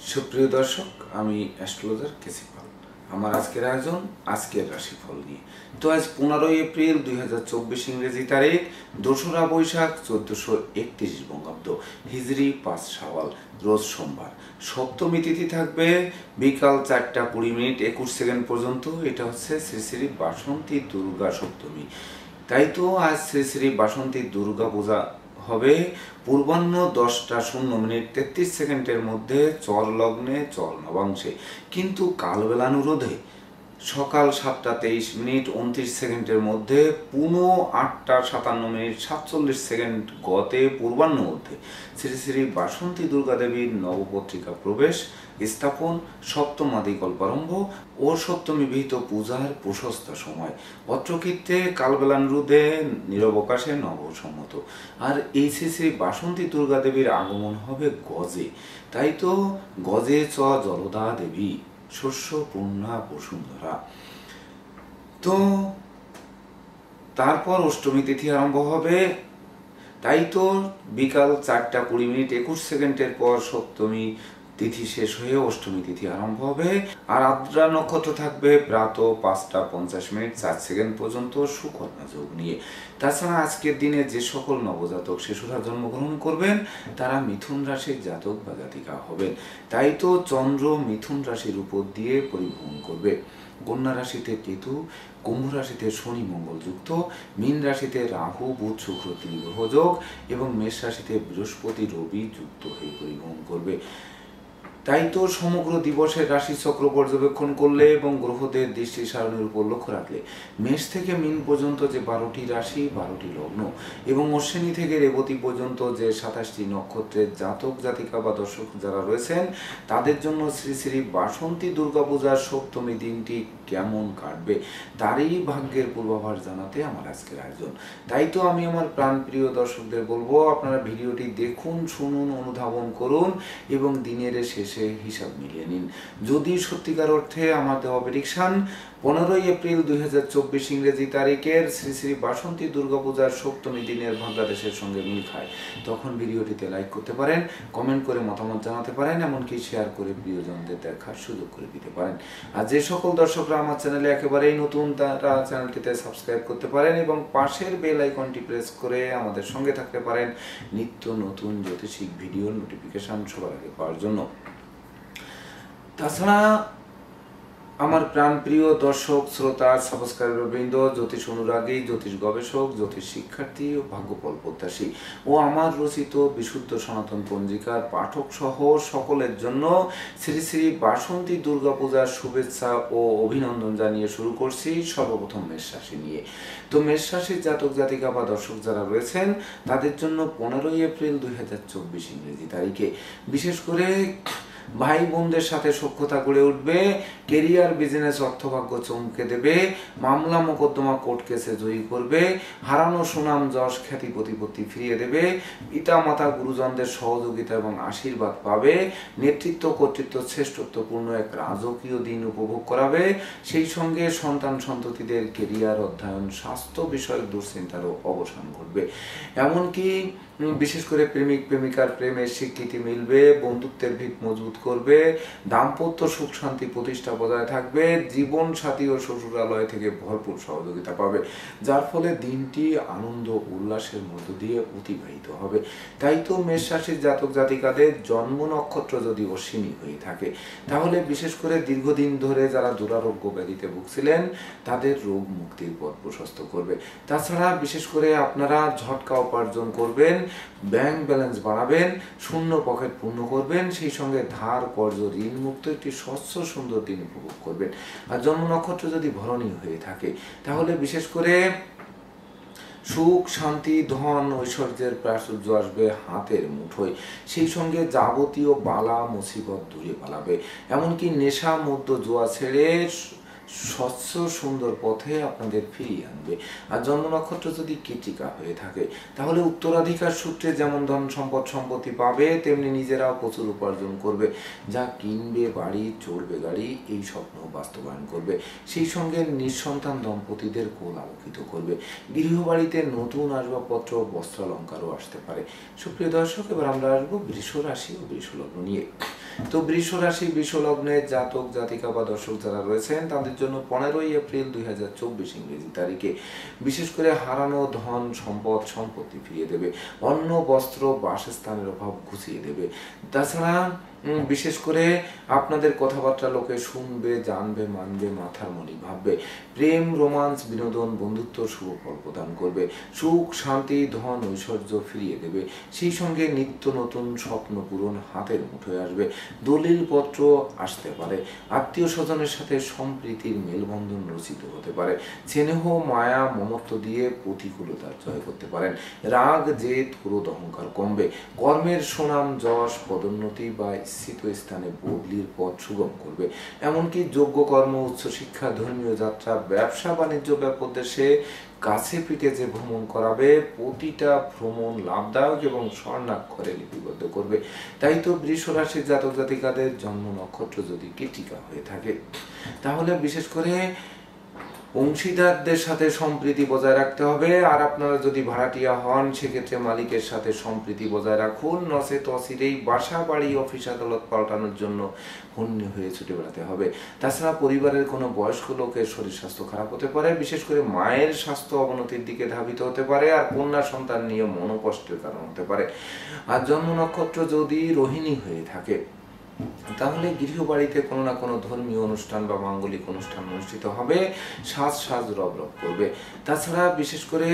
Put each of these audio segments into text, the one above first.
সুপ্রিয় দর্শক, আমি অ্যাস্ট্রোলজার কেসি পাল। আমার আজকের আয়োজন আজকের রাশিফল নিয়ে। তো আজ 15 এপ্রিল 2024 ইংরেজি তারিখ, 2রা বৈশাখ 1431 বঙ্গাব্দ, হিজরি 5 শাওয়াল, রোজ সোমবার। সপ্তমী তিথি থাকবে বিকাল 4টা 20 মিনিট 21 সেকেন্ড পর্যন্ত। এটা হচ্ছে শ্রী শ্রী বাসন্তী দুর্গা সপ্তমী। তাই তো আজ শ্রী শ্রী বাসন্তী দুর্গা পূজা হবে পূর্বাহ্ন 10টা 0 মিনিট 33 সেকেন্ডের মধ্যে চর লগ্নে চর নবাংশে, কিন্তু কালবেলানুরোধে সকাল 7টা 23 মিনিট 29 সেকেন্ডের মধ্যে পুনঃ 8টা 57 মিনিট 47 সেকেন্ড গতে পূর্বাহ্ন মধ্যে শ্রী শ্রী বাসন্তী দুর্গা দেবীর নবপত্রিকা প্রবেশ স্থাপন, সপ্তমাদি কল্পারম্ভ ও সপ্তমী বিহিত পূজার প্রশস্ত সময়। পত্রকৃত্যে কালবেলানুরোধে নিরবকাশে নবসম্মত। আর এই শ্রী শ্রী বাসন্তী দুর্গা দেবীর আগমন হবে গজে। তাই তো গজে চ জলদা দেবী শস্য পূর্ণা বসুন্ধরা। তো তারপর অষ্টমী তিথি আরম্ভ হবে। তাই তো বিকাল 4টা 20 মিনিট 21 সেকেন্ডের পর সপ্তমী তিথি শেষ হয়ে অষ্টমী তিথি আরম্ভ হবে। আর আদ্রা নক্ষত্র থাকবে প্রাত 5টা 50 মিনিট 4 সেকেন্ড পর্যন্ত সুকন্যা যোগ নিয়ে। তাছাড়া আজকের দিনে যে সকল নবজাতক শিশুরা জন্মগ্রহণ করবেন তারা মিথুন রাশির জাতক বা জাতিকা হবেন। তাই তো চন্দ্র মিথুন রাশির উপর দিয়ে পরিভ্রমণ করবে। কন্যা রাশিতে কেতু, কুম্ভ রাশিতে শনি মঙ্গল যুক্ত, মীন রাশিতে রাহু বুধ শুক্র ত্রিগ্রহ যোগ এবং মেষ রাশিতে বৃহস্পতি রবি যুক্ত হয়ে পরিভ্রমণ করবে। তাই তো সমগ্র দিবসের রাশিচক্র পর্যবেক্ষণ করলে এবং গ্রহদের দৃষ্টি সারণীর উপর লক্ষ্য রাখলে মেষ থেকে মীন পর্যন্ত যে 12টি রাশি 12টি লগ্ন এবং অশ্বিনী থেকে রেবতী পর্যন্ত যে 27টি নক্ষত্রের জাতক জাতিকা বা দর্শক যারা রয়েছেন তাদের জন্য শ্রী শ্রী বাসন্তী দুর্গাপূজার সপ্তমী দিনটি কেমন কাটবে তারই ভাগ্যের পূর্বাভাস জানাতে আমার আজকের আয়োজন। তাই তো আমি আমার প্রাণপ্রিয় দর্শকদের বলবো, আপনারা ভিডিওটি দেখুন, শুনুন, অনুধাবন করুন এবং দিনের শেষে হিসাব মিলিয়ে নিন। যদি সত্যিকার অর্থে আমার দেওয়া প্রেডিকশন 15 এপ্রিল 2024 ইংরেজি তারিখের শ্রী শ্রী বাসন্তী দুর্গাপূজার সপ্তমী দিনের বাংলাদেশের সঙ্গে মিল খায়, তখন ভিডিওটিতে লাইক করতে পারেন, কমেন্ট করে মতামত জানাতে পারেন, এমনকি শেয়ার করে প্রিয়জনদের দেখার সুযোগ করে দিতে পারেন। আর যে সকল দর্শকরা আমার চ্যানেলে একেবারেই নতুন তারা চ্যানেলটিতে সাবস্ক্রাইব করতে পারেন এবং পাশের বেল আইকনটি প্রেস করে আমাদের সঙ্গে থাকতে পারেন নিত্য নতুন জ্যোতিষিক ভিডিওর নোটিফিকেশন সবার আগে পাওয়ার জন্য। তাছাড়া আমার প্রাণপ্রিয় দর্শক শ্রোতা সাবস্ক্রাইবার বৃন্দ, জ্যোতিষ অনুরাগী, জ্যোতিষ গবেষক, জ্যোতিষ শিক্ষার্থী ও ভাগ্যফল প্রত্যাশী ও আমার রচিত বিশুদ্ধ সনাতন পঞ্জিকার পাঠক সহ সকলের জন্য শ্রী শ্রী বাসন্তী দুর্গাপূজার শুভেচ্ছা ও অভিনন্দন জানিয়ে শুরু করছি সর্বপ্রথম মেষ রাশি নিয়ে। তো মেষ রাশির জাতক জাতিকা বা দর্শক যারা রয়েছেন তাদের জন্য 15 এপ্রিল 2024 ইংরেজি তারিখে বিশেষ করে ভাই বোনদের সাথে সখ্যতা গড়ে উঠবে, কেরিয়ার বিজনেস অর্থভাগ্য চমকে দেবে, মামলা মোকদ্দমা কোর্ট কেসে জয়ী করবে, হারানো সুনাম যশ খ্যাতি প্রতিপত্তি ফিরিয়ে দেবে, পিতা মাতা গুরুজনদের সহযোগিতা এবং আশীর্বাদ পাবে, নেতৃত্ব কর্তৃত্ব শ্রেষ্ঠত্বপূর্ণ এক রাজকীয় দিন উপভোগ করাবে। সেই সঙ্গে সন্তান সন্ততিদের কেরিয়ার অধ্যয়ন স্বাস্থ্য বিষয়ক দুশ্চিন্তারও অবসান ঘটবে। এমনকি বিশেষ করে প্রেমিক প্রেমিকার প্রেমের স্বীকৃতি মিলবে, বন্ধুত্বের ভিত মজবুত করবে, দাম্পত্য সুখ শান্তি প্রতিষ্ঠা বজায় থাকবে, জীবন সাথী ও শ্বশুরালয় থেকে ভরপুর সহযোগিতা পাবে, যার ফলে দিনটি আনন্দ উল্লাসের মধ্য দিয়ে অতিবাহিত হবে। তাই তো মেষ রাশির জাতক জাতিকাদের জন্ম নক্ষত্র যদি অশ্বিনী হয়ে থাকে তাহলে বিশেষ করে দীর্ঘদিন ধরে যারা দুরারোগ্য ব্যাধিতে ভুগছিলেন তাদের রোগ মুক্তির পথ প্রশস্ত করবে। তাছাড়া বিশেষ করে আপনারা ঝটকা উপার্জন করবেন, ব্যাংক ব্যালেন্স বাড়াবেন, শূন্য পকেট পূর্ণ করবেন, সেই সঙ্গে ধার কর্জ ঋণ মুক্ত একটি স্বচ্ছ সুন্দর দিন উপভোগ করবেন। আর জন্ম নক্ষত্র যদি ভরণী হয়ে থাকে তাহলে বিশেষ করে সুখ শান্তি ধন ঐশ্বর্যের প্রাচুর্য আসবে হাতের মুঠোয়, সেই সঙ্গে যাবতীয় বালা মুসিবত দূরে পালাবে, এমনকি নেশা মধ্য জোয়া ছেড়ে স্বচ্ছ সুন্দর পথে আপনাদের ফিরিয়ে আনবে। আর জন্ম নক্ষত্র যদি কৃত্তিকা হয়ে থাকে তাহলে উত্তরাধিকার সূত্রে যেমন ধন সম্পদ সম্পত্তি পাবে তেমনি নিজেরাও প্রচুর উপার্জন করবে, যা কিনবে বাড়ি চড়বে গাড়ি এই স্বপ্ন বাস্তবায়ন করবে। সেই সঙ্গে নিঃসন্তান দম্পতিদের কোল আলোকিত করবে, গৃহবাড়িতে নতুন আসবাবপত্র বস্ত্রালঙ্কারও আসতে পারে। সুপ্রিয় দর্শক, এবার আমরা আসবো বৃষ রাশি ও বৃষ লগ্ন নিয়ে। তো বৃষ রাশি বৃষ লগ্নের জাতক জাতিকা বা দর্শক যারা রয়েছেন তাদের জন্য 15ই এপ্রিল 2024 ইংরেজি তারিখে বিশেষ করে হারানো ধন সম্পদ সম্পত্তি ফিরিয়ে দেবে, অন্ন বস্ত্র বাসস্থানের অভাব ঘুচিয়ে দেবে। তাছাড়া বিশেষ করে আপনাদের কথাবার্তা লোকে শুনবে, জানবে, মানবে, মাথার মনি ভাববে। প্রেম, রোমান্স, বিনোদন, বন্ধুত্ব শুভ ফল প্রদান করবে। সুখ, শান্তি, ধন, ঐশ্বর্য ফিরিয়ে দেবে। সেই সঙ্গে নিত্য নতুন স্বপ্ন পূরণ হাতের মুঠোয় আসবে। দলিল পত্র আসতে পারে। আত্মীয় স্বজনের সাথে সম্প্রীতির মেলবন্ধন রচিত হতে পারে। স্নেহ, মায়া, মমত্ব দিয়ে প্রতিকূলতা জয় করতে পারেন। রাগ, জেদ, ক্রোধ, অহংকার কমবে। কর্মের সুনাম, যশ, পদোন্নতি বা স্থিত স্থানে বদলির পথ সুগম করবে। এমনকি যোগ্য কর্ম, উচ্চশিক্ষা, ধর্মীয় যাত্রা, ব্যবসা বাণিজ্য ব্যাপদেশে কাছে পিঠে যে ভ্রমণ করাবে, প্রতিটা ভ্রমণ লাভদায়ক এবং স্বর্ণাক্ষরে লিপিবদ্ধ করবে। তাই তো বৃষ রাশির জাতক জাতিকাদের জন্ম নক্ষত্র যদি কৃত্তিকা হয়ে থাকে তাহলে বিশেষ করে অংশীদারদের সাথে সম্প্রীতি বজায় রাখতে হবে। আর আপনারা যদি ভাড়াটিয়া হন সেক্ষেত্রে মালিকের সাথে সম্প্রীতি বজায় রাখুন, নচেত অচিরেই বাসা বাড়ি অফিস আদালত পাল্টানোর জন্য হন্যে হয়ে ছুটে বেড়াতে হবে। তাছাড়া পরিবারের কোনো বয়স্ক লোকের শরীর স্বাস্থ্য খারাপ হতে পারে, বিশেষ করে মায়ের স্বাস্থ্য অবনতির দিকে ধাবিত হতে পারে, আর কন্যা সন্তান নিয়ে মনোকষ্টের কারণ হতে পারে। আর জন্ম নক্ষত্র যদি রোহিণী হয়ে থাকে তাহলে গৃহবাড়িতে কোনো না কোনো ধর্মীয় অনুষ্ঠান বা মাঙ্গলিক অনুষ্ঠান অনুষ্ঠিত হবে, সাজ সাজ রব রব করবে। তাছাড়া বিশেষ করে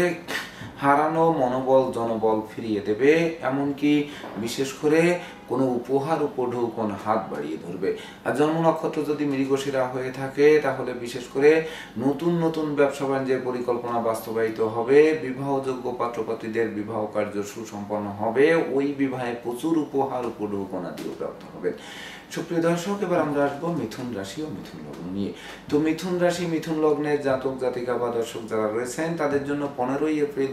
হারানো মনোবল জনবল ফিরিয়ে দেবে, এমনকি বিশেষ করে কোনো উপহার উপঢৌকন হাত বাড়িয়ে ধরবে। আর জন্ম নক্ষত্র যদি মৃগশিরা হয়ে থাকে তাহলে বিশেষ করে নতুন নতুন ব্যবসা বাণিজ্যের পরিকল্পনা বাস্তবায়িত হবে, বিবাহযোগ্য পাত্রপাত্রীদের বিবাহ কার্য সুসম্পন্ন হবে, ওই বিবাহে প্রচুর উপহার উপঢৌকন আদিও প্রাপ্ত হবে। সুপ্রিয় দর্শক, এবার আমরা আসবো মিথুন রাশি ও মিথুন লগ্ন নিয়ে। তো মিথুন রাশি মিথুন লগ্নের জাতক জাতিকা বা দর্শক যারা রয়েছেন তাদের জন্য 15ই এপ্রিল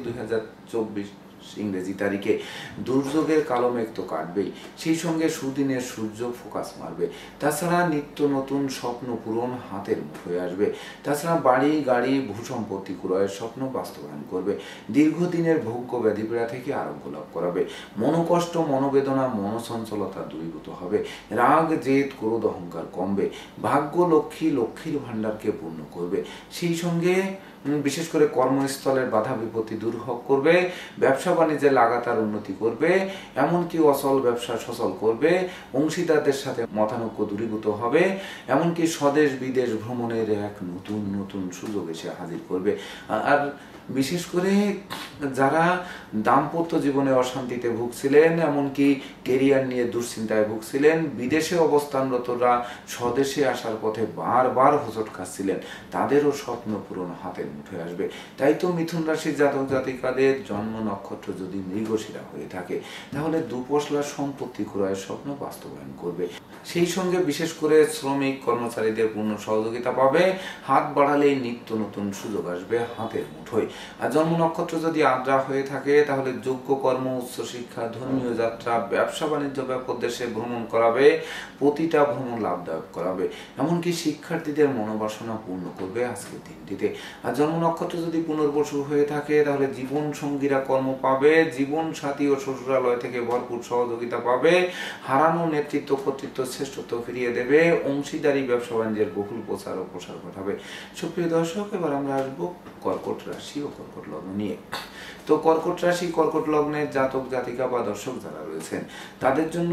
2024 ইংরেজি তারিখে দুর্যোগের কালো মেঘ তো কাটবেই, সেই সঙ্গে সুদিনের সূর্য ফোকাস মারবে। তাছাড়া নিত্য নতুন স্বপ্ন পূরণ হাতের মুঠোয় আসবে। তাছাড়া বাড়ি গাড়ি ভূসম্পত্তি ক্রয়ের স্বপ্ন বাস্তবায়ন করবে। দীর্ঘদিনের ভোগ্য ব্যাধিপীড়া থেকে আরোগ্য লাভ করাবে। মনোকষ্ট, মনোবেদনা, মনোচঞ্চলতা দূরীভূত হবে। রাগ, জেদ, ক্রোধ, অহংকার কমবে। ভাগ্য লক্ষ্মী লক্ষ্মীর ভাণ্ডারকে পূর্ণ করবে। সেই সঙ্গে বিশেষ করে কর্মস্থলের বাধা বিপত্তি দূর করবে। ব্যবসা বাণিজ্যে লাগাতার উন্নতি করবে, এমনকি অচল ব্যবসা সচল করবে। অংশীদারদের সাথে মতানৈক্য দূরীভূত হবে, এমনকি স্বদেশ বিদেশ ভ্রমণের এক নতুন নতুন সুযোগ এসে হাজির করবে। আর বিশেষ করে যারা দাম্পত্য জীবনে অশান্তিতে ভুগছিলেন, এমনকি কেরিয়ার নিয়ে দুশ্চিন্তায় ভুগছিলেন, বিদেশে অবস্থানরতরা স্বদেশে আসার পথে বারবার হোঁচট খাচ্ছিলেন, তাদেরও স্বপ্ন পূরণ হাতের মুঠোয় আসবে। তাই তো মিথুন রাশির জাতক জাতিকাদের জন্ম নক্ষত্র যদি মৃগশিরা হয়ে থাকে তাহলে দুপশলা সম্পত্তি ক্রয়ের স্বপ্ন বাস্তবায়ন করবে। সেই সঙ্গে বিশেষ করে শ্রমিক কর্মচারীদের পূর্ণ সহযোগিতা পাবে। হাত বাড়ালেই নিত্য নতুন সুযোগ আসবে হাতের মুঠোয়। আর জন্ম নক্ষত্র যদি আদ্রা হয়ে থাকে তাহলে যোগ্য কর্ম, উচ্চশিক্ষা, ধর্মীয় যাত্রা, ব্যবসা বাণিজ্য দেশে ভ্রমণ করাবে, প্রতিটা ভ্রমণ লাভদায়ক করাবে, এমনকি শিক্ষার্থীদের মনোবাসনা পূর্ণ করবে আজকের দিনটিতে। আর জন্ম নক্ষত্র যদি পুনর্বসু হয়ে থাকে তাহলে জীবন সঙ্গীরা কর্ম পাবে, জীবন সাথী ও শ্বশুরালয় থেকে ভরপুর সহযোগিতা পাবে, হারানো নেতৃত্ব কর্তৃত্ব শ্রেষ্ঠত্ব ফিরিয়ে দেবে, অংশীদারি ব্যবসা বাণিজ্যের বহুল প্রচার ও প্রসার ঘটাবে। সুপ্রিয় দর্শক, এবার আমরা আসবো কর্কট রাশি ও কর্কট লগ্ন নিয়ে। তো কর্কট রাশি কর্কট লগ্নের জাতক জাতিকা বা দর্শক যারা রয়েছেন তাদের জন্য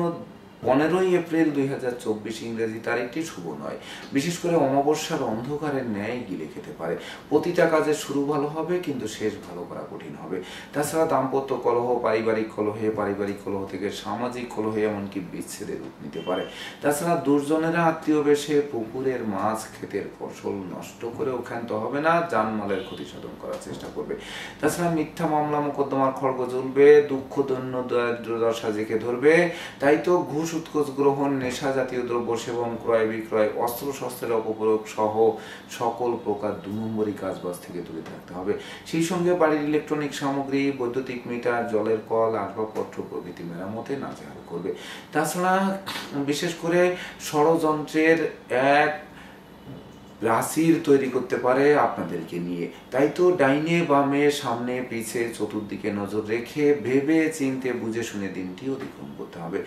15ই এপ্রিল 2024 ইংরেজি তারিখটি শুভ নয়। বিশেষ করে অমাবস্যার অন্ধকারের ন্যায় গিলে খেতে পারে। প্রতিটা কাজের শুরু ভালো হবে কিন্তু শেষ ভালো করা কঠিন হবে। তাছাড়া দাম্পত্য কলহ, পারিবারিক কলহ থেকে সামাজিক কলহে এমনকি বিচ্ছেদের রূপ নিতে পারে। তাছাড়া দুর্জনেরা আত্মীয় বেশে পুকুরের মাছ, ক্ষেতের ফসল নষ্ট করেও ক্ষান্ত হবে না, জানমালের ক্ষতি সাধন করার চেষ্টা করবে। তাছাড়া মিথ্যা মামলা মোকদ্দমার খড়গ জ্বলবে, দুঃখ দৈন্য দারিদ্র দশা জেঁকে ধরবে। তাই তো ঘুষ, উৎকোচ গ্রহণ, নেশা জাতীয় দ্রব্য সেবন, ক্রয় বিক্রয়, অস্ত্র শস্ত্রের অপপ্রয়োগ সহ সকল প্রকার 2 নম্বরী কাজবাজ থেকে দূরে থাকতে হবে। সেই সঙ্গে বাড়ির ইলেকট্রনিক সামগ্রী, বৈদ্যুতিক মিটার, জলের কল, আসবাবপত্র প্রভৃতি মেরামতে নাজেহাল করবে। তাছাড়া বিশেষ করে ষড়যন্ত্রের এক রাশির তৈরি করতে পারে আপনাদেরকে নিয়ে। তাই তো ডাইনে বামে সামনে পিছে চতুর্দিকে নজর রেখে ভেবে চিন্তে বুঝে শুনে দিনটি অতিক্রম করতে হবে।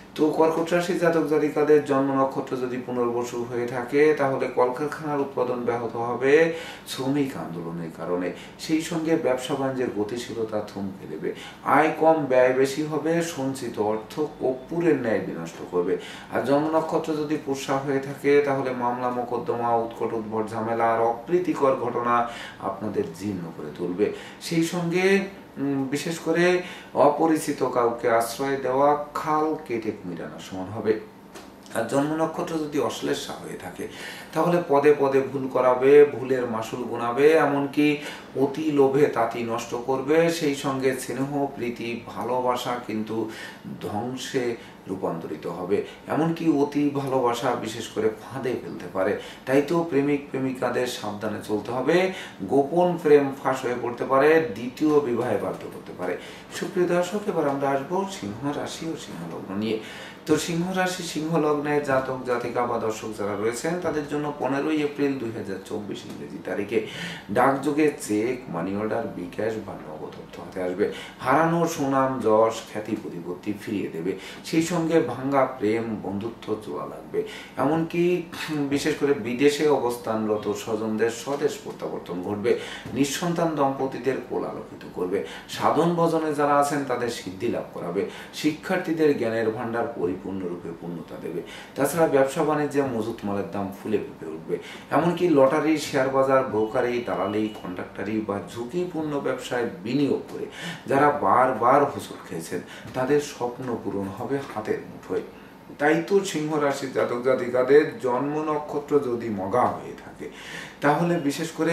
তো কর্কট রাশি জাতক জাতিকাদের জন্ম নক্ষত্র যদি পুনর্বসু হয়ে থাকে তাহলে কলকারখানার উৎপাদন ব্যাহত হবে শ্রমিক আন্দোলনের কারণে। সেই সঙ্গে ব্যবসা বাণিজ্যের গতিশীলতা থমকে দেবে। আয় কম ব্যয় বেশি হবে, সঞ্চিত অর্থ কর্পূরের ন্যায় বিনষ্ট করবে। আর জন্ম নক্ষত্র যদি পুষ্যা হয়ে থাকে তাহলে মামলা মোকদ্দমা, উৎকট উদ্ভট ঝামেলা আর অপ্রীতিকর ঘটনা আপনাদের জীর্ণ করে তুলবে। সেই সঙ্গে বিশেষ করে অপরিচিত কাউকে আশ্রয় দেওয়া খাল কেটে কুমিরানোর সমান হবে। আর জন্ম নক্ষত্র যদি অশ্লেষা হয়ে থাকে তাহলে পদে পদে ভুল করাবে, ভুলের মাসুল গুনাবে, এমনকি অতি লোভে তাঁতি নষ্ট করবে। সেই সঙ্গে স্নেহ প্রীতি ভালোবাসা কিন্তু ধ্বংসে রূপান্তরিত হবে, এমনকি অতি ভালোবাসা বিশেষ করে ফাঁদে ফেলতে পারে। তাই তো প্রেমিক প্রেমিকাদের সাবধানে চলতে হবে। গোপন প্রেম ফাঁস হয়ে পড়তে পারে, দ্বিতীয় বিবাহে বাধ্য করতে পারে। সুপ্রিয় দর্শক, এবার আমরা আসবো সিংহ রাশি ও সিংহ লগ্ন নিয়ে। তো সিংহ রাশি সিংহ লগ্নে জাতক জাতিকা বা দর্শক যারা রয়েছেন তাদের জন্য 15 এপ্রিল 2024 ইংরেজি তারিখে ডাকযোগে চেক, মানি অর্ডার, বিকাশ বা নগদ অর্থ হাতে আসবে। হারানো সুনাম, যশ, খ্যাতি, প্রতিপত্তি ফিরিয়ে দেবে। সেই সঙ্গে ভাঙ্গা প্রেম, বন্ধুত্ব জোড়া লাগবে। এমনকি বিশেষ করে বিদেশে অবস্থানরত স্বজনদের স্বদেশ প্রত্যাবর্তন ঘটবে। নিঃসন্তান দম্পতিদের কোল আলোকিত করবে। সাধন ভজনে যারা আছেন তাদের সিদ্ধি লাভ করাবে। শিক্ষার্থীদের জ্ঞানের ভান্ডার পরিপূর্ণরূপে পূর্ণতা দেবে। তাছাড়া ব্যবসা বাণিজ্যে মজুত মালের দাম ফুলে ফেঁপে উঠবে। এমনকি লটারি, শেয়ার বাজার, ব্রোকারি, দালালি, কন্ট্রাক্টারি বা ঝুঁকিপূর্ণ ব্যবসায় বিনিয়োগ করে যারা বারবার হোঁচট খেয়েছেন তাদের স্বপ্ন পূরণ হবে হাতের মুঠোয়। তাই তো সিংহ রাশির জাতক জাতিকাদের জন্ম নক্ষত্র যদি মগা হয়ে থাকে তাহলে বিশেষ করে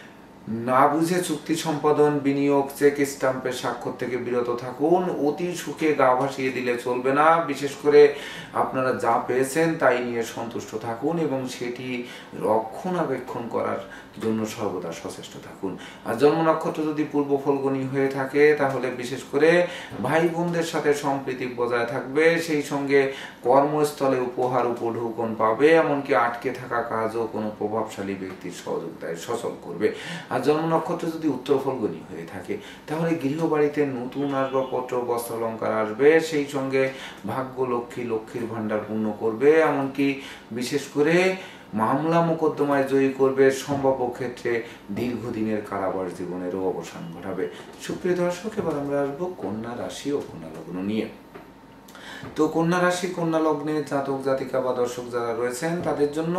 না বুঝে চুক্তি সম্পাদন, বিনিয়োগ, চেক স্টাম্পের স্বাক্ষর থেকে বিরত থাকুন। অতি সুখে গা ভাসিয়ে দিলে চলবে না। বিশেষ করে আপনারা যা পেয়েছেন তাই নিয়ে সন্তুষ্ট থাকুন এবং সেটি রক্ষণাবেক্ষণ করার জন্য সর্বদা সচেষ্ট থাকুন। আর জন্ম নক্ষত্র যদি পূর্ব ফলগুনি হয়ে থাকে তাহলে বিশেষ করে ভাই বোনদের সাথে সম্প্রীতি বজায় থাকবে। সেই সঙ্গে কর্মস্থলে উপহার উপঢৌকন পাবে, এমনকি আটকে থাকা কাজও কোনো প্রভাবশালী ব্যক্তির সহযোগিতায় সচল করবে। আর জন্ম নক্ষত্র যদি উত্তর ফলগুনি হয়ে থাকে তাহলে গৃহবাড়িতে নতুন আসবাবপত্র, বস্ত্র অলঙ্কার আসবে। সেই সঙ্গে ভাগ্য লক্ষ্মী লক্ষ্মীর ভান্ডার পূর্ণ করবে, এমনকি বিশেষ করে মামলা মোকদ্দমায় জয়ী করবে। সম্ভাব্য ক্ষেত্রে দীর্ঘদিনের কারাবাস জীবনেরও অবসান ঘটাবে। সুপ্রিয় দর্শক, এবার আমরা আসবো কন্যা রাশি ও কন্যা লগ্ন নিয়ে। তো কন্যা রাশি কন্যা লগ্নে জাতক জাতিকা বা দর্শক যারা রয়েছেন তাদের জন্য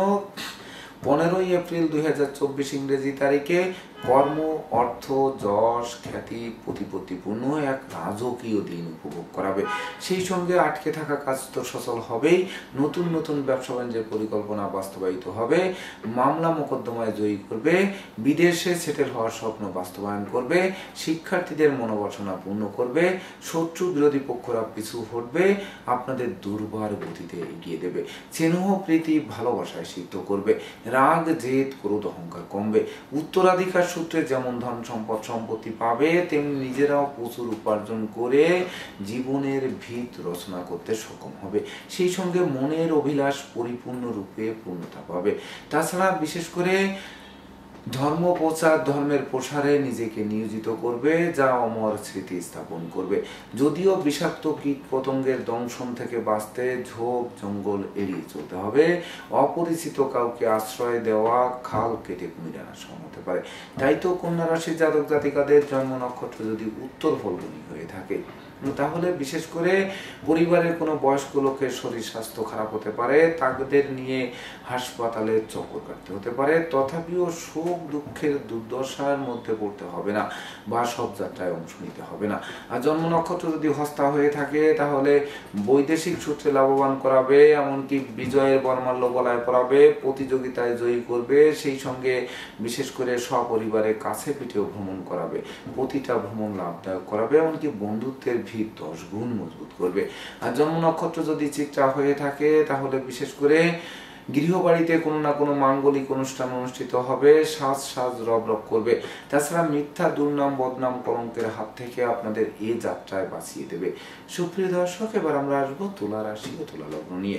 15 এপ্রিল 2024 ইংরেজি তারিখে কর্ম, অর্থ, যশ, খ্যাতি, প্রতিপত্তিপূর্ণ এক রাজকীয় দিন উপভোগ করাবে। সেই সঙ্গে আটকে থাকা কাজ তো সচল হবেই, নতুন নতুন ব্যবসা বাণিজ্যের পরিকল্পনা বাস্তবায়িত হবে। মামলা মোকদ্দমায় জয়ী করবে, বিদেশে সেটেল হওয়ার স্বপ্ন বাস্তবায়ন করবে, শিক্ষার্থীদের মনোবাসনা পূর্ণ করবে, শত্রু বিরোধী পক্ষরা পিছু হটবে, আপনাদের দুর্বার গতিতে এগিয়ে দেবে। স্নেহ প্রীতি ভালোবাসায় সিদ্ধ করবে, রাগ জেদ ক্রোধ অহংকার কমবে। উত্তরাধিকার সূত্রে যেমন ধন সম্পদ সম্পত্তি পাবে তেমনি নিজেরাও প্রচুর উপার্জন করে জীবনের ভিত রচনা করতে সক্ষম হবে। সেই সঙ্গে মনের অভিলাষ পরিপূর্ণরূপে পূর্ণতা পাবে। তাছাড়া বিশেষ করে ধর্ম প্রচার, ধর্মের প্রসারে নিজেকে নিয়োজিত করবে, যা অমর স্মৃতি স্থাপন করবে। যদিও বিষাক্ত কীট পতঙ্গের দংশন থেকে বাঁচতে ঝোপ জঙ্গল এড়িয়ে চলতে হবে। অপরিচিত কাউকে আশ্রয় দেওয়া খাল কেটে কুমিরানোর সমান হতে পারে। তাই তো কন্যা রাশির জাতক জাতিকাদের জন্ম নক্ষত্র যদি উত্তর ফলগুনি হয়ে থাকে তাহলে বিশেষ করে পরিবারের কোনো বয়স্ক লোকের শরীর স্বাস্থ্য খারাপ হতে পারে, তাদের নিয়ে হাসপাতালে চক্কর কাটতে হতে পারে। তথাপিও শোক দুঃখের দুর্দশার মধ্যে পড়তে হবে না বা সব যাত্রায় অংশ নিতে হবে না। আর জন্ম নক্ষত্র যদি হস্তা হয়ে থাকে তাহলে বৈদেশিক সূত্রে লাভবান করাবে, এমনকি বিজয়ের বর্মাল্য গলায় পরাবে, প্রতিযোগিতায় জয়ী করবে। সেই সঙ্গে বিশেষ করে সপরিবারে কাছে পিঠেও ভ্রমণ করাবে, প্রতিটা ভ্রমণ লাভদায়ক করাবে, এমনকি বন্ধুত্বের 10 গুণ মজবুত করবে। আর জন্ম নক্ষত্র যদি চিত্রা হয়ে থাকে তাহলে বিশেষ করে গৃহবাড়িতে কোনো না কোনো মাঙ্গলিক অনুষ্ঠান অনুষ্ঠিত হবে, সাজ সাজ রব রব করবে। তাছাড়া মিথ্যা দুর্নাম বদনাম কলঙ্কের হাত থেকে আপনাদের এই যাত্রায় বাঁচিয়ে দেবে। সুপ্রিয় দর্শক, এবার আমরা আসবো তুলা রাশি ও তুলা লগ্ন নিয়ে।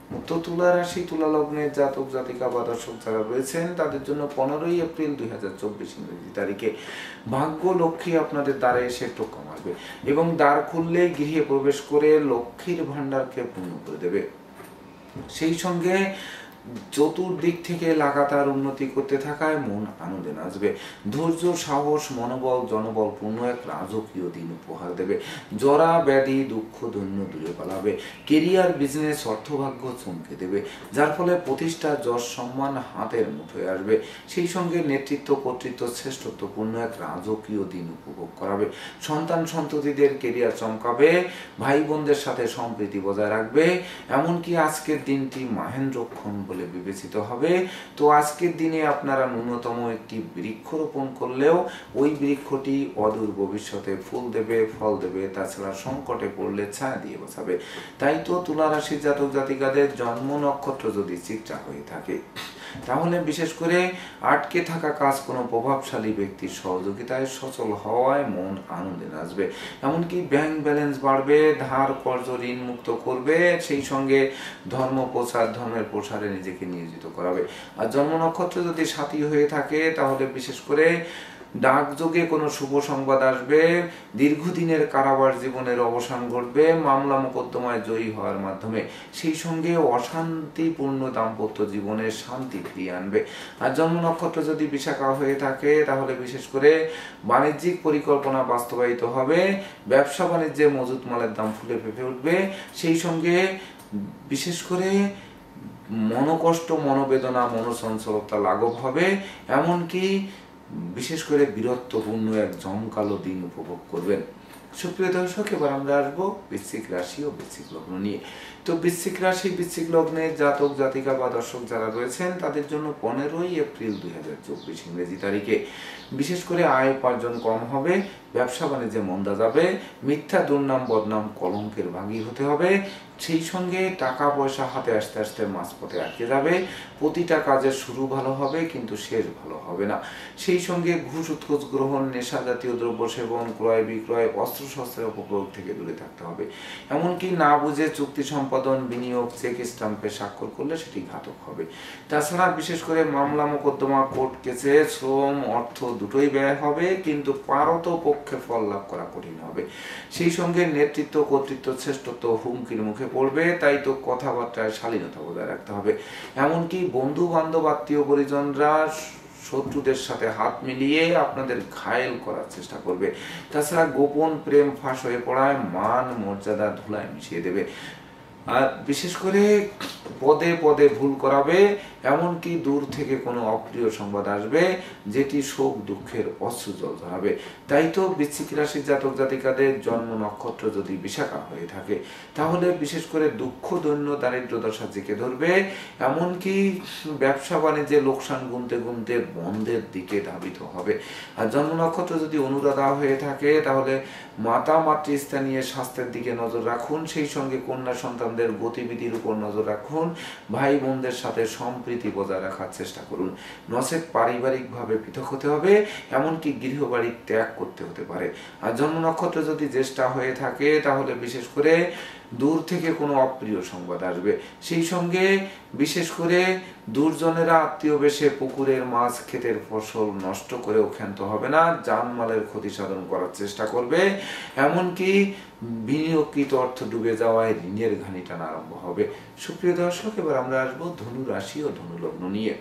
তো তুলা রাশি তুলা লগ্নের জাতক জাতিকা বা দর্শক যারা রয়েছেন তাদের জন্য 15ই এপ্রিল 2024 ইংরেজি তারিখে ভাগ্য লক্ষ্মী আপনাদের দ্বারে এসে টোকা মারবে এবং দ্বার খুললে গৃহে প্রবেশ করে লক্ষ্মীর ভান্ডারকে পূর্ণ করে দেবে। সেই সঙ্গে চতুর্দিক থেকে লাগাতার উন্নতি করতে থাকায় মন আনন্দে নাচবে। ধৈর্য, সাহস, মনোবল, জনবল পূর্ণ এক রাজকীয় দিন উপহার দেবে। জরা ব্যাধি দুঃখ দৈন্য দূরে পালাবে। কেরিয়ার, বিজনেস, অর্থভাগ্য চমকে দেবে, যার ফলে প্রতিষ্ঠা, যশ, সম্মান হাতের মুঠোয় আসবে। সেই সঙ্গে নেতৃত্ব, কর্তৃত্ব, শ্রেষ্ঠত্বপূর্ণ এক রাজকীয় দিন উপভোগ করাবে। সন্তান সন্ততিদের কেরিয়ার চমকাবে, ভাই বোনদের সাথে সম্প্রীতি বজায় রাখবে। এমনকি আজকের দিনটি মাহেন্দ্রক্ষণ বলে বিবেচিত হবে। তো আজকের দিনে আপনারা ন্যূনতম একটি বৃক্ষরোপণ করলেও ওই বৃক্ষটি অদূর ভবিষ্যতে ফুল দেবে, ফল দেবে, তাছাড়া সংকটে পড়লে ছায়া দিয়ে বসাবে। তাই তো তুলা রাশির জাতক জাতিকাদের জন্ম নক্ষত্র যদি চিত্রা হয়ে থাকে তাহলে বিশেষ করে আটকে থাকা কাজ কোনো প্রভাবশালী ব্যক্তির সহযোগিতায় সচল হওয়ায় মন আনন্দে নাচবে। এমনকি ব্যাংক ব্যালেন্স বাড়বে, ধার কর্জ ঋণ মুক্ত করবে, সেই সঙ্গে ধর্ম প্রচার, ধর্মের প্রসারে নিজেকে নিয়োজিত করাবে। আর জন্ম নক্ষত্র যদি সাথী হয়ে থাকে তাহলে বিশেষ করে ডাকযোগে কোনো শুভ সংবাদ আসবে, দীর্ঘদিনের কারাবার জীবনের অবসান ঘটবে, মামলা মোকদ্দমায় জয়ী হওয়ার মাধ্যমে, সেই সঙ্গে অশান্তিপূর্ণ দাম্পত্য জীবনে শান্তি ফিরিয়ে আনবে। আর জন্ম নক্ষত্র যদি বিশাখা হয়ে থাকে তাহলে বিশেষ করে বাণিজ্যিক পরিকল্পনা বাস্তবায়িত হবে, ব্যবসা বাণিজ্যে মজুত মালের দাম ফুলে ফেঁপে উঠবে, সেই সঙ্গে বিশেষ করে মনোকষ্ট, মনোবেদনা, মনোচঞ্চলতা লাঘব হবে। এমনকি বিশেষ করে বীরত্বপূর্ণ এক জমকালো দিন উপভোগ করবেন। সুপ্রিয় দর্শক, এবার আমরা আসবো বৃশ্চিক রাশি ও বৃশ্চিক লগ্ন নিয়ে। তো বৃশ্চিক রাশি, বৃশ্চিক লগ্নের জাতক জাতিকা বা দর্শক যারা রয়েছেন তাদের জন্য 15ই এপ্রিল 2024 ইংরেজি তারিখে বিশেষ করে আয় উপার্জন কম হবে, ব্যবসা বাণিজ্যে মন্দা যাবে, মিথ্যা দুর্নাম বদনাম কলঙ্কের ভাগী হতে হবে, সেই সঙ্গে টাকা পয়সা হাতে আসতে আসতে মাঝপথে আটকে যাবে, প্রতিটা কাজের শুরু ভালো হবে কিন্তু শেষ ভালো হবে না। সেই সঙ্গে ঘুষ উৎকোচ গ্রহণ, নেশা জাতীয় দ্রব্য সেবন, ক্রয় বিক্রয়, অস্ত্রশস্ত্রের অপপ্রয়োগ থেকে দূরে থাকতে হবে। এমনকি না বুঝে চুক্তি সম্পাদন, বিনিয়োগ, চেক স্টাম্পে স্বাক্ষর করলে সেটি ঘাতক হবে। তাছাড়া বিশেষ করে মামলা মোকদ্দমা, কোর্ট কেসে শ্রম অর্থ দুটোই ব্যয় হবে কিন্তু পারত পক্ষে ফল লাভ করা কঠিন হবে। সেই সঙ্গে নেতৃত্ব, কর্তৃত্ব, শ্রেষ্ঠত্ব হুমকির মুখে পড়বে, তাই তো কথাবার্তায় শালীনতা বজায় রাখতে হবে। এমনকি বন্ধু বান্ধব, আত্মীয় পরিজনরা শত্রুদের সাথে হাত মিলিয়ে আপনাদের ঘায়েল করার চেষ্টা করবে। তাছাড়া গোপন প্রেম ফাঁস হয়ে পড়ায় মান মর্যাদা ধুলায় মিশিয়ে দেবে। আর বিশেষ করে পদে পদে ভুল করাবে, এমনকি দূর থেকে কোনো অপ্রিয় সংবাদ আসবে যেটি শোক দুঃখের অশ্রুজল ধরাবে। তাই তো বৃশ্চিক রাশির জাতক জাতিকাদের জন্ম নক্ষত্র যদি বিশাখা হয়ে থাকে তাহলে বিশেষ করে দুঃখ, দৈন্য, দারিদ্র দশা জেঁকে ধরবে, এমনকি ব্যবসা বাণিজ্যে লোকসান গুনতে গুনতে বন্ধের দিকে ধাবিত হবে। আর জন্ম নক্ষত্র যদি অনুরাধা হয়ে থাকে তাহলে মাতা মাতৃস্থানীয় স্বাস্থ্যের দিকে নজর রাখুন, সেই সঙ্গে কন্যা সন্তানদের গতিবিধির উপর নজর রাখুন, ভাই বোনদের সাথে সম্প্রীতি বজায় রাখার চেষ্টা করুন। নচেত পারিবারিকভাবে পৃথক হতে হবে, এমনকি গৃহবাড়ি ত্যাগ করতে হতে পারে। আর জন্ম নক্ষত্র যদি জ্যেষ্ঠা হয়ে থাকে তাহলে বিশেষ করে দূর থেকে কোনো অপ্রিয় সংবাদ আসবে, সেই সঙ্গে বিশেষ করে দুর্জনেরা আত্মীয় বেশে পুকুরের মাছ, ক্ষেতের ফসল নষ্ট করেও ক্ষান্ত হবে না, জানমালের ক্ষতি সাধন করার চেষ্টা করবে, এমনকি বিনিয়োগকৃত অর্থ ডুবে যাওয়ায় ঋণের ঘানি টানা আরম্ভ হবে। সুপ্রিয় দর্শক, এবার আমরা আসবো ধনু রাশি ও ধনু লগ্ন নিয়ে।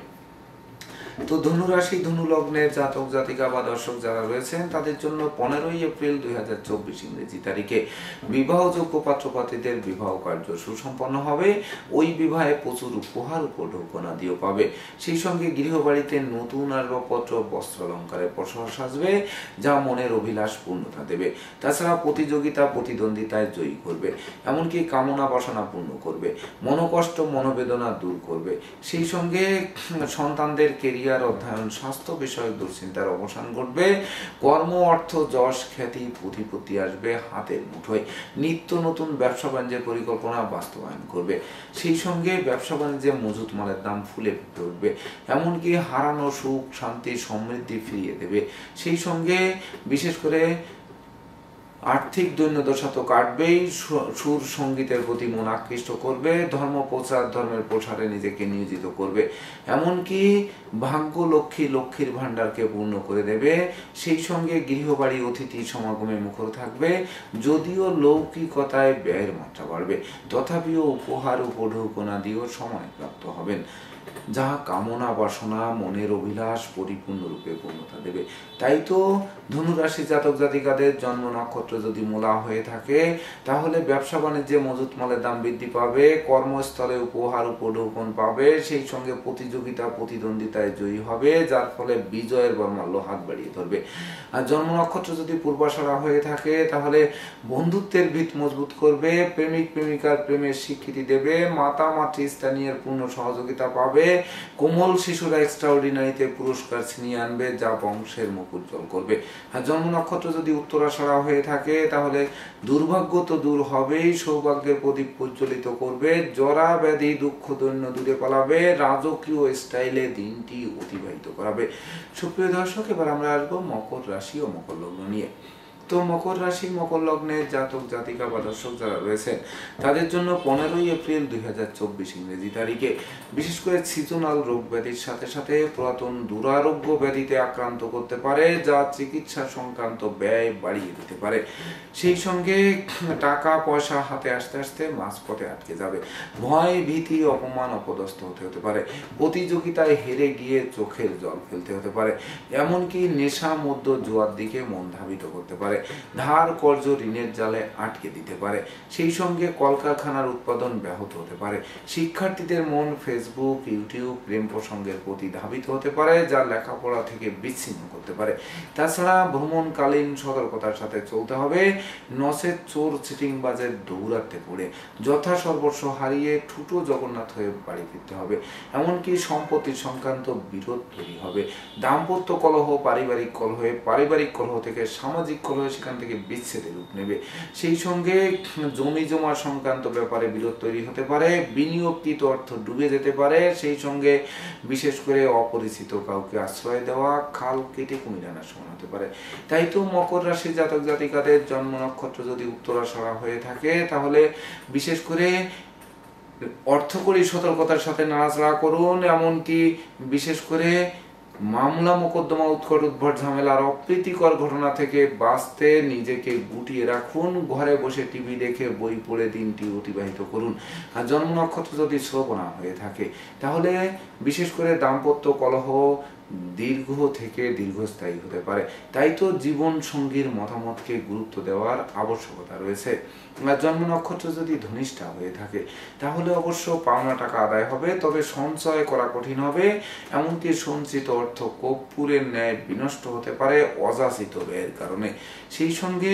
তো ধনু রাশি, ধনু লগ্নের জাতক জাতিকা বা দর্শক যারা রয়েছেন তাদের জন্য 15ই এপ্রিল 2024 ইংরেজি তারিখে বিবাহযোগ্য পাত্রপাত্রীদের বিবাহ কার্য সুসম্পন্ন হবে। ওই বিবাহে প্রচুর উপহার উপঢৌকনাদিও পাবে। সেই সঙ্গে গৃহবাড়িতে নতুন আসবাবপত্র, বস্ত্র অলঙ্কারের প্রসার সাজবে, যা মনের অভিলাষ পূর্ণতা দেবে। তাছাড়া প্রতিযোগিতা, প্রতিদ্বন্দ্বিতায় জয়ী করবে, এমনকি কামনা বাসনা পূর্ণ করবে, মনোকষ্ট, মনোবেদনা দূর করবে। সেই সঙ্গে সন্তানদের কেরিয়ার, অধ্যয়ন, স্বাস্থ্য বিষয়ক দুশ্চিন্তার অবসান ঘটবে, কর্ম, অর্থ, যশ, খ্যাতি, প্রতিপত্তি আসবে হাতের মুঠোয়। নিত্য নতুন ব্যবসা বাণিজ্যের পরিকল্পনা বাস্তবায়ন করবে, সেই সঙ্গে ব্যবসা বাণিজ্যে মজুত মালের দাম ফুলে ফুটে উঠবে, এমনকি হারানো সুখ, শান্তি, সমৃদ্ধি ফিরিয়ে দেবে। সেই সঙ্গে বিশেষ করে আর্থিক দৈন্যদশা তো কাটবেই, সুর সঙ্গীতের প্রতি মন আকৃষ্ট করবে, ধর্ম প্রচার ধর্মের প্রসারে নিজেকে নিয়োজিত করবে, এমনকি ভাগ্য লক্ষ্মী লক্ষ্মীর ভাণ্ডারকে পূর্ণ করে দেবে। সেই সঙ্গে গৃহবাড়ি অতিথি সমাগমে মুখর থাকবে। যদিও লৌকিকতায় ব্যয়ের মাত্রা বাড়বে, তথাপিও উপহার উপঢৌকনা দিয়েও সময় প্রাপ্ত হবেন, যা কামনা বাসনা মনের অভিলাষ পরিপূর্ণরূপে পূর্ণতা দেবে। তাই তো ধনুরাশি জাতক জাতিকাদের জন্ম নক্ষত্র যদি মূলা হয়ে থাকে, তাহলে ব্যবসা বাণিজ্যে মজুত মালের দাম বৃদ্ধি পাবে, কর্মস্থলে উপহার উপঢৌকন পাবে, সেই সঙ্গে প্রতিযোগিতা প্রতিদ্বন্দ্বিতায় জয়ী হবে, যার ফলে বিজয়ের বর্মাল্য হাত বাড়িয়ে ধরবে। আর জন্ম নক্ষত্র যদি পূর্বাষাঢ়া হয়ে থাকে, তাহলে বন্ধুত্বের ভিত মজবুত করবে, প্রেমিক প্রেমিকার প্রেমের স্বীকৃতি দেবে, মাতা মাতৃ স্থানীয় পূর্ণ সহযোগিতা পাবে, কোমল শিশুরা এক্সট্রাঅর্ডিনারিতে পুরস্কার ছিনিয়ে আনবে, যা বংশের মুখ উজ্জ্বল করবে। আর জন্ম নক্ষত্র যদি উত্তরাষাঢ়া হয়ে থাকে, তাহলে দুর্ভাগ্য তো দূর হবেই, সৌভাগ্যের প্রদীপ প্রজ্বলিত করবে, জরা ব্যাধি দুঃখ দৈন্য দূরে পালাবে, রাজকীয় স্টাইলে দিনটি অতিবাহিত করাবে। সুপ্রিয় দর্শক, এবার আমরা আসবো মকর রাশি ও মকর লগ্ন নিয়ে। তো মকর রাশি মকর লগ্নের জাতক জাতিকা বা দর্শক যারা রয়েছেন, তাদের জন্য 15ই এপ্রিল 2024 ইংরেজি তারিখে বিশেষ করে সিজনাল রোগ ব্যাধির সাথে সাথে পুরাতন দুরারোগ্য ব্যাধিতে আক্রান্ত করতে পারে, যা চিকিৎসা সংক্রান্ত ব্যয় বাড়িয়ে দিতে পারে। সেই সঙ্গে টাকা পয়সা হাতে আসতে আসতে মাঝপথে আটকে যাবে, ভয় ভীতি অপমান অপদস্থ হতে পারে, প্রতিযোগিতায় হেরে গিয়ে চোখের জল ফেলতে হতে পারে, এমনকি নেশা মধ্য জুয়ার দিকে মন ধাবিত করতে পারে, ধার কর্জ ঋণের জালে আটকে দিতে পারে, সেই সঙ্গে কলকারখানার উৎপাদন ব্যাহত হতে পারে, শিক্ষার্থীদের মন ফেসবুক ইউটিউব প্রেম প্রসঙ্গের প্রতি ধাবিত হতে পারে, যা লেখাপড়া থেকে বিচ্ছিন্ন করতে পারে। তাছাড়া ভ্রমণকালীন সতর্কতার সাথে চলতে হবে, নসের চোর চিটিংবাজের দৌরাত্মে পড়ে যথা সর্বস্ব হারিয়ে ঠুটো জগন্নাথ হয়ে বাড়ি ফিরতে হবে, এমনকি সম্পত্তি সংক্রান্ত বিরোধ তৈরি হবে, দাম্পত্য কলহ পারিবারিক কলহ থেকে সামাজিক কলহ, সেখান থেকে বিচ্ছেদের রূপ নেবে। সেই সঙ্গে জমি জমা সংক্রান্ত ব্যাপারে বিরোধ তৈরি হতে পারে, বিনিয়োগকৃত অর্থ ডুবে যেতে পারে, সেই সঙ্গে বিশেষ করে অপরিচিত কাউকে আশ্রয় দেওয়া, খাল কেটে কুমির আনার সমান হতে পারে। তাই তো মকর রাশির জাতক জাতিকাদের জন্ম নক্ষত্র যদি উত্তরাষাঢ়া হয়ে থাকে, তাহলে বিশেষ করে অর্থকরী সতর্কতার সাথে নাড়াচাড়া করুন, এমনকি বিশেষ করে মামলা মোকদ্দমা উৎকট উদ্ভট ঝামেলার অপ্রীতিকর ঘটনা থেকে বাঁচতে নিজেকে গুটিয়ে রাখুন, ঘরে বসে টিভি দেখে বই পড়ে দিনটি অতিবাহিত করুন। আর জন্ম নক্ষত্র যদি শ্রবণা হয়ে থাকে, তাহলে বিশেষ করে দাম্পত্য কলহ দীর্ঘ থেকে দীর্ঘস্থায়ী হতে পারে। তাই তো জীবন সঙ্গীর মতামতকে গুরুত্ব দেওয়ার আবশ্যকতা রয়েছে। জন্ম নক্ষত্র যদি ধনিষ্ঠা হয়ে থাকে, তাহলে অবশ্য পাওনা টাকা আদায় হবে, তবে সঞ্চয় করা কঠিন হবে, এমনকি সঞ্চিত অর্থ কর্পূরের ন্যায় বিনষ্ট হতে পারে অযাচিত ব্যয়ের কারণে। সেই সঙ্গে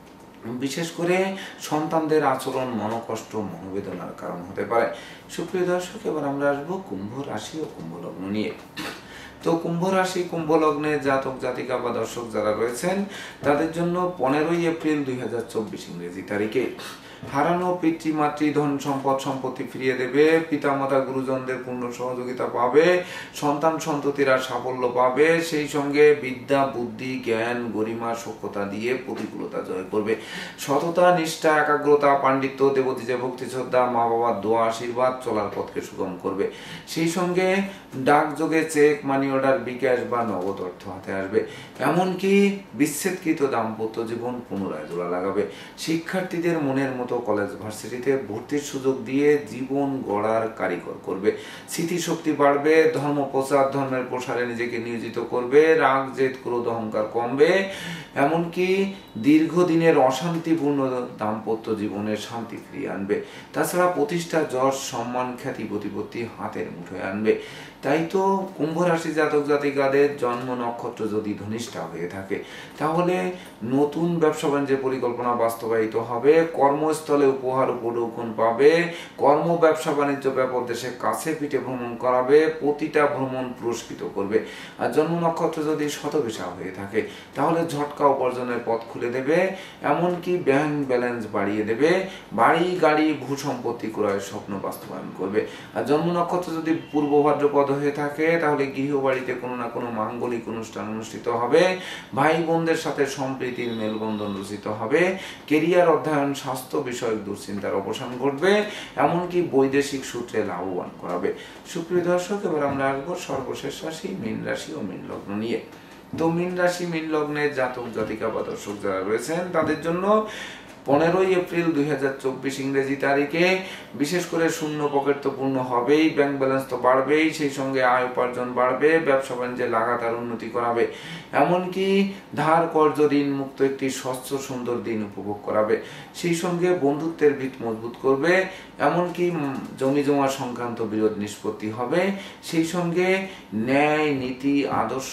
বিশেষ করে সন্তানদের আচরণ মনোকষ্ট মনোবেদনার কারণ হতে পারে। সুপ্রিয় দর্শক, এবার আমরা আসবো কুম্ভ রাশি ও কুম্ভ লগ্ন নিয়ে। তো কুম্ভ রাশি কুম্ভ লগ্নে জাতক জাতিকা বা দর্শক যারা রয়েছেন, তাদের জন্য 15ই এপ্রিল 2024 ইংরেজি তারিখে হারানো পিতৃ মাতৃ ধন সম্পদ সম্পত্তি ফিরিয়ে দেবে, পিতামাতা গুরুজনদের পূর্ণ সহযোগিতা পাবে, সন্তান সন্ততিরা সাফল্য পাবে, সেই সঙ্গে বিদ্যা বুদ্ধি জ্ঞান গরিমা সক্ষতা দিয়ে প্রতিকূলতা জয় করবে, সততা নিষ্ঠা একাগ্রতা পাণ্ডিত্য দেবতীজে ভক্তি শ্রদ্ধা মা বাবার দোয়া আশীর্বাদ চলার পথকে সুগম করবে। সেই সঙ্গে ডাকযোগে চেক মানি অর্ডার বিকাশ বা নগদ অর্থ হাতে আসবে, এমনকি বিচ্ছেদকৃত দাম্পত্য জীবন পুনরায় জোড়া লাগাবে, শিক্ষার্থীদের মনের মতো কলেজ ভার্সিটিতে ভর্তির সুযোগ দিয়ে জীবন গড়ার কারিগর করবে, স্মৃতিশক্তি বাড়বে, ধর্ম প্রচার ধর্মের প্রসারে নিজেকে নিয়োজিত করবে, রাগ জেদ ক্রোধ অহংকার কমবে, এমনকি দীর্ঘদিনের অশান্তিপূর্ণ দাম্পত্য জীবনের শান্তি ফিরিয়ে আনবে। তাছাড়া প্রতিষ্ঠা যশ সম্মান খ্যাতি প্রতিপত্তি হাতের মুঠোয় আনবে। তাই তো কুম্ভ রাশি জাতক জাতিকাদের জন্ম নক্ষত্র যদি ধনিষ্ঠা হয়ে থাকে, তাহলে নতুন ব্যবসা বাণিজ্যের পরিকল্পনা বাস্তবায়িত হবে, কর্মস্থলে উপহার উপঢৌকন পাবে, কর্ম ব্যবসা বাণিজ্য ব্যাপক দেশে কাছে পিঠে ভ্রমণ করাবে, প্রতিটা ভ্রমণ পুরস্কৃত করবে। আর জন্ম নক্ষত্র যদি শতবিশা হয়ে থাকে, তাহলে ঝটকা উপার্জনের পথ খুলে দেবে, এমনকি ব্যাংক ব্যালেন্স বাড়িয়ে দেবে, বাড়ি গাড়ি ভূ সম্পত্তি ক্রয়ের স্বপ্ন বাস্তবায়ন করবে। আর জন্ম নক্ষত্র যদি পূর্ব ভাদ্রপদ পদ হয়ে থাকে তাহলে গৃহবাড়িতে কোনো না কোনো মাঙ্গলিক অনুষ্ঠান অনুষ্ঠিত হবে, ভাই বোনদের সাথে সম্প্রীতির মেলবন্ধন রচিত হবে, কেরিয়ার অধ্যয়ন স্বাস্থ্য বিষয়ক দুশ্চিন্তার অবসান ঘটবে, এমনকি বৈদেশিক সূত্রে লাভবান করাবে। সুপ্রিয় দর্শক, এবার আমরা আসবো সর্বশেষ রাশি মীন রাশি ও মীন লগ্ন নিয়ে। তো মীন রাশি মীন লগ্নের জাতক জাতিকা বা দর্শক যারা রয়েছেন তাদের জন্য 15 এপ্রিল 2024 ইংরেজি তারিখে বিশেষ করে শূন্য পকেট তো পূর্ণ হবেই, ব্যাংক ব্যালেন্স তো বাড়বেই, সেই সঙ্গে আয় উপার্জন বাড়বে, ব্যবসা বাণিজ্যে লাগাতার উন্নতি করাবে, এমনকি ধার কর্জ ঋণ মুক্ত একটি স্বচ্ছ সুন্দর দিন উপভোগ করাবে, সেই সঙ্গে বন্ধুত্বের ভিত মজবুত করবে, এমনকি জমি জমা সংক্রান্ত বিরোধ নিষ্পত্তি হবে, সেই সঙ্গে ন্যায় নীতি আদর্শ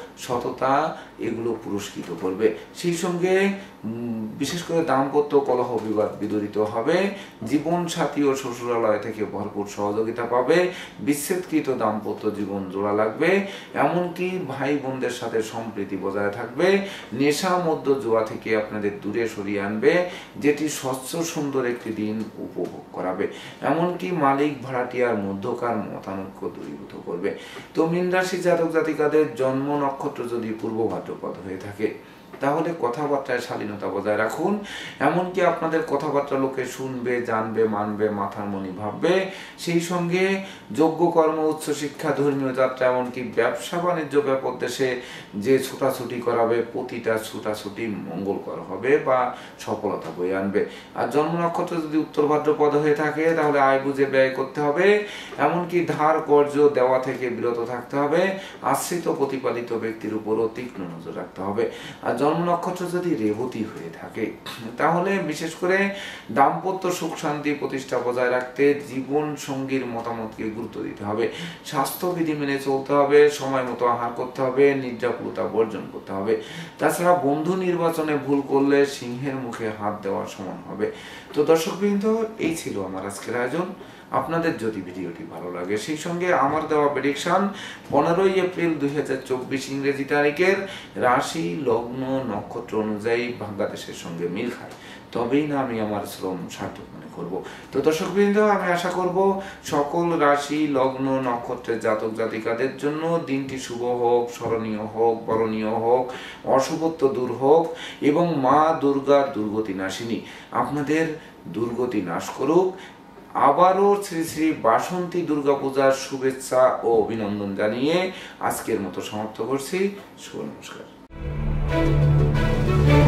সততা এগুলো পুরস্কৃত করবে, সেই সঙ্গে বিশেষ করে দাম্পত্য কলহ বিবাদ বিদরিত হবে, জীবন সাথী ও শ্বশুরালয় থেকে ভরপুর সহযোগিতা পাবে, বিচ্ছেদকৃত দাম্পত্য জীবন জোড়া লাগবে, এমনকি ভাই বোনদের সাথে সম্প্রীতি বজায় থাকবে, নেশা মদ্য জুয়া থেকে আপনাদের দূরে সরিয়ে আনবে, যেটি স্বচ্ছ সুন্দর একটি দিন উপভোগ করাবে, এমনকি মালিক ভাড়াটিয়ার মধ্যকার মতানৈক্য দূরীভূত করবে। তো মীন রাশি জাতক জাতিকাদের জন্ম নক্ষত্র যদি পূর্ব ভাদ্রপদ হয়ে থাকে তাহলে কথাবার্তায় শালীনতা বজায় রাখুন, এমনকি আপনাদের কথাবার্তা লোকে শুনবে, জানবে, মানবে, মাথার মনি ভাববে, সেই সঙ্গে যোগ্য কর্ম উচ্চ শিক্ষা ধর্মীয় যাত্রা এমনকি ব্যবসা বাণিজ্য ব্যাপক দেশে যে ছুটাছুটি করাবে প্রতিটা ছুটাছুটি মঙ্গলকর হবে বা সফলতা বয়ে আনবে। আর জন্ম নক্ষত্র যদি উত্তর ভাদ্রপদ হয়ে থাকে তাহলে আয় বুঝে ব্যয় করতে হবে, এমনকি ধার কর্জ দেওয়া থেকে বিরত থাকতে হবে, আশ্রিত প্রতিপালিত ব্যক্তির উপরও তীক্ষ্ণ নজর রাখতে হবে। আর জন্ম নক্ষত্র যদি রেবতী হয়ে থাকে তাহলে বিশেষ করে দাম্পত্য সুখ শান্তি প্রতিষ্ঠা বজায় রাখতে জীবন সঙ্গীর মতামতকে গুরুত্ব দিতে হবে, স্বাস্থ্যবিধি মেনে চলতে হবে, সময় মতো আহার করতে হবে, নিদ্রাপুরতা বর্জন করতে হবে। তাছাড়া বন্ধু নির্বাচনে ভুল করলে সিংহের মুখে হাত দেওয়ার সমান হবে। তো দর্শকবৃন্দ, এই ছিল আমার আজকের আয়োজন। আপনাদের যদি ভিডিওটি ভালো লাগে সেই সঙ্গে আমার দেওয়া প্রেডিকশন 15 এপ্রিল 2024 ইংরেজি তারিখের রাশি লগ্ন নক্ষত্র অনুযায়ী বাংলাদেশের সঙ্গে মিল খায় তবেই না আমি আমার শ্রম সার্থক মনে করব। তো দর্শকবৃন্দ, আমি আশা করব সকল রাশি লগ্ন নক্ষত্রের জাতক জাতিকাদের জন্য দিনটি শুভ হোক, স্মরণীয় হোক, বরণীয় হোক, অশুভত্ব দূর হোক এবং মা দুর্গা দুর্গতি নাশিনী আপনাদের দুর্গতি নাশ করুক। আবারও শ্রী শ্রী বাসন্তী দুর্গাপূজার শুভেচ্ছা ও অভিনন্দন জানিয়ে আজকের মতো সমাপ্ত করছি। শুভ নমস্কার।